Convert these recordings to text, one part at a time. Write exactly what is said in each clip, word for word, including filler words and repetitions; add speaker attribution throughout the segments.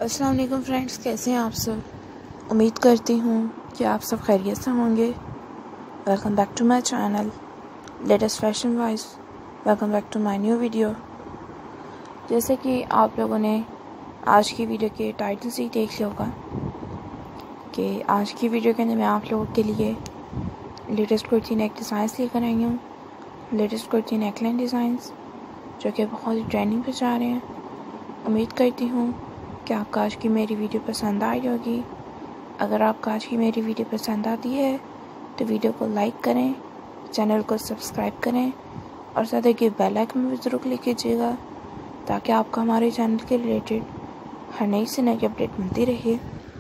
Speaker 1: अस्सलाम वालेकुम फ्रेंड्स, कैसे हैं आप सब। उम्मीद करती हूँ कि आप सब खैरियत से होंगे। Welcome back to my channel latest fashion wise. Welcome back to my new video. जैसे कि आप लोगों ने आज की वीडियो के टाइटल से ही देख लिया होगा कि आज की वीडियो के अंदर मैं आप लोगों के लिए लेटेस्ट कुर्ती नेक डिज़ाइंस लेकर आई हूँ। लेटेस्ट कुर्ती नेकलाइन डिज़ाइंस जो कि बहुत ही ट्रेंडिंग पे जा रहे हैं। उम्मीद करती हूँ कि आपको आज की मेरी वीडियो पसंद आई होगी। अगर आपको आज की मेरी वीडियो पसंद आती है तो वीडियो को लाइक करें, चैनल को सब्सक्राइब करें और साथ ही बेल आइकन भी ज़रूर क्लिक कीजिएगा ताकि आपको हमारे चैनल के रिलेटेड हर नई से नई अपडेट मिलती रहे।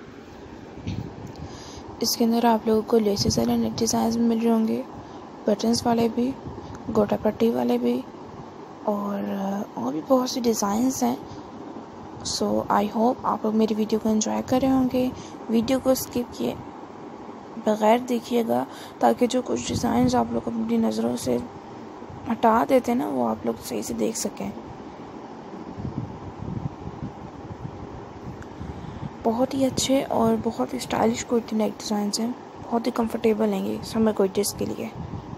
Speaker 1: इसके अंदर आप लोगों को लेसेस वाले नेट डिज़ाइन भी मिल रहे होंगे, बटन्स वाले भी, गोटा पट्टी वाले भी और और भी बहुत सी डिज़ाइंस हैं। सो आई होप आप लोग मेरी वीडियो को एंजॉय कर रहे होंगे। वीडियो को स्किप किए बगैर देखिएगा ताकि जो कुछ डिज़ाइंस आप लोग अपनी नज़रों से हटा देते हैं ना, वो आप लोग सही से देख सकें। बहुत ही अच्छे और बहुत ही स्टाइलिश कुर्ती नेक डिज़ाइंस हैं, बहुत ही कंफर्टेबल हैं ये समर कुर्तीज़ के लिए।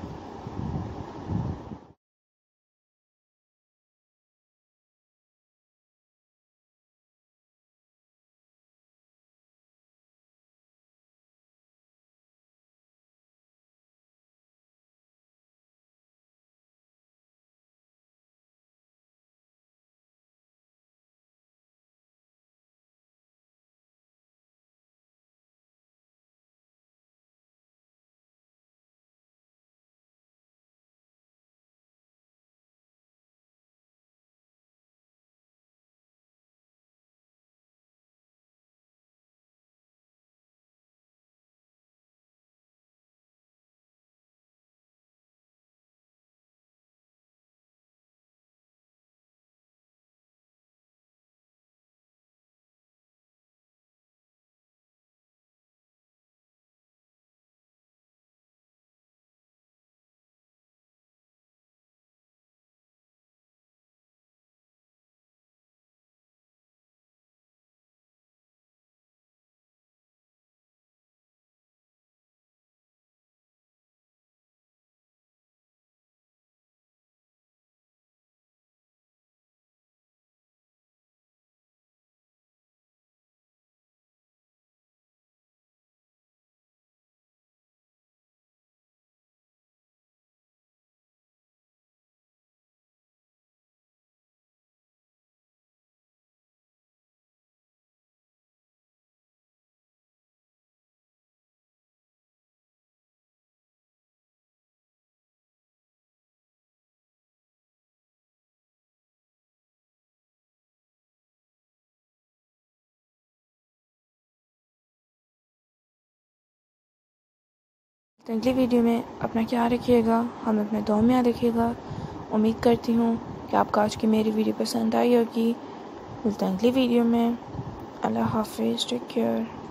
Speaker 1: तो अगली वीडियो में अपना ख्याल रखिएगा, हम अपने दुआ में याद रखिएगा। उम्मीद करती हूँ कि आपको आज की मेरी वीडियो पसंद आई होगी। मिलते हैं अगली वीडियो में। अल्लाह हाफिज़, टेक केयर।